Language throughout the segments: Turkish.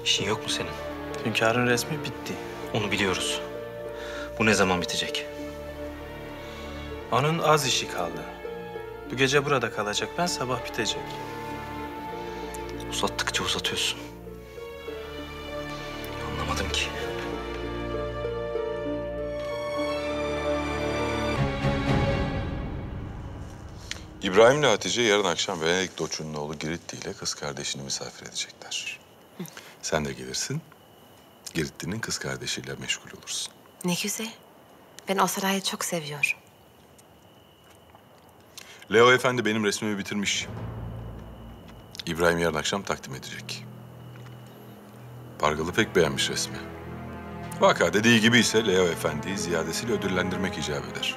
İşin yok mu senin? Hünkârın resmi bitti. Onu biliyoruz. Bu ne zaman bitecek? Onun az işi kaldı. Bu gece burada kalacak, ben sabah bitecek. Uzattıkça uzatıyorsun. Anlamadım ki. İbrahim'le Hatice yarın akşam Venedik Doçu'nun oğlu Giritli ile kız kardeşini misafir edecekler. Sen de gelirsin. Giritli'nin kız kardeşiyle meşgul olursun. Ne güzel. Ben o sarayı çok seviyorum. Leo Efendi benim resmimi bitirmiş. İbrahim yarın akşam takdim edecek. Pargalı pek beğenmiş resmi. Vaka dediği gibi ise Leo Efendi'yi ziyadesiyle ödüllendirmek icap eder.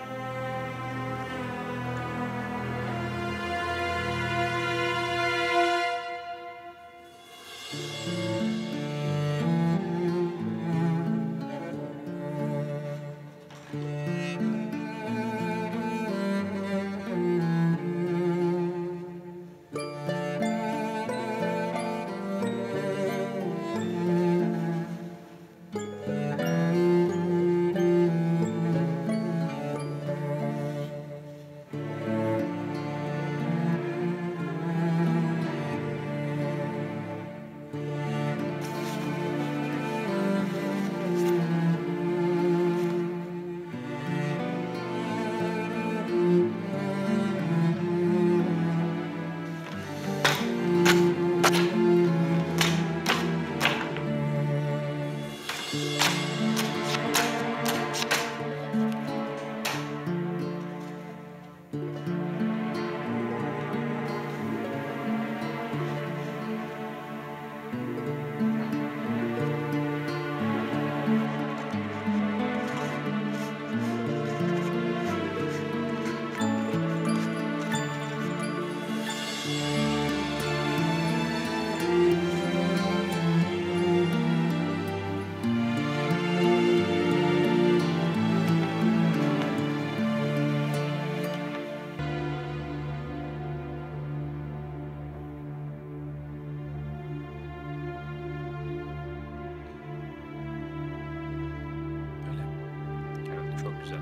Çok güzel.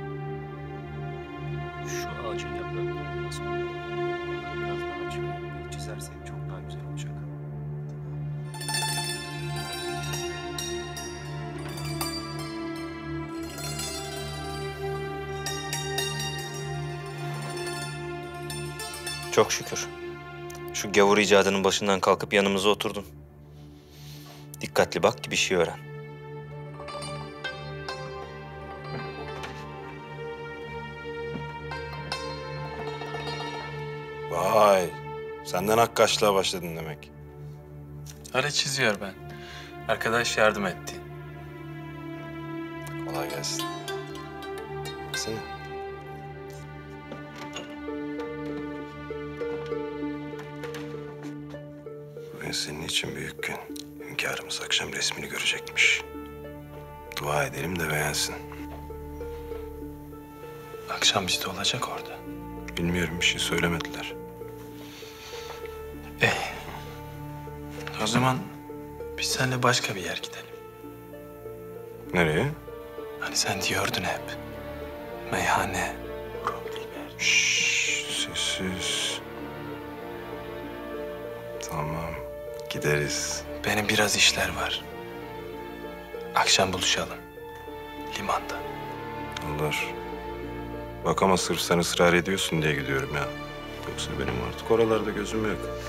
Şu ağacın yaprakları nasıl olur? Biraz daha açık çizersek çok daha güzel olacak. Çok şükür. Şu gavur icadının başından kalkıp yanımıza oturdun. Dikkatli bak ki bir şey öğren. Vay, senden Hakkaşlığa başladın demek. Öyle çiziyor ben. Arkadaş yardım etti. Kolay gelsin. Baksana. Bugün senin için büyük gün. Hünkârımız akşam resmini görecekmiş. Dua edelim de beğensin. Akşam bizde olacak orada. Bilmiyorum, bir şey söylemediler. O zaman biz seninle başka bir yer gidelim. Nereye? Hani sen diyordun hep. Meyhane. Şşş, sessiz. Tamam, gideriz. Benim biraz işler var. Akşam buluşalım. Limanda. Olur. Bak ama sırf sen ısrar ediyorsun diye gidiyorum ya. Yoksa benim artık oralarda gözüm yok.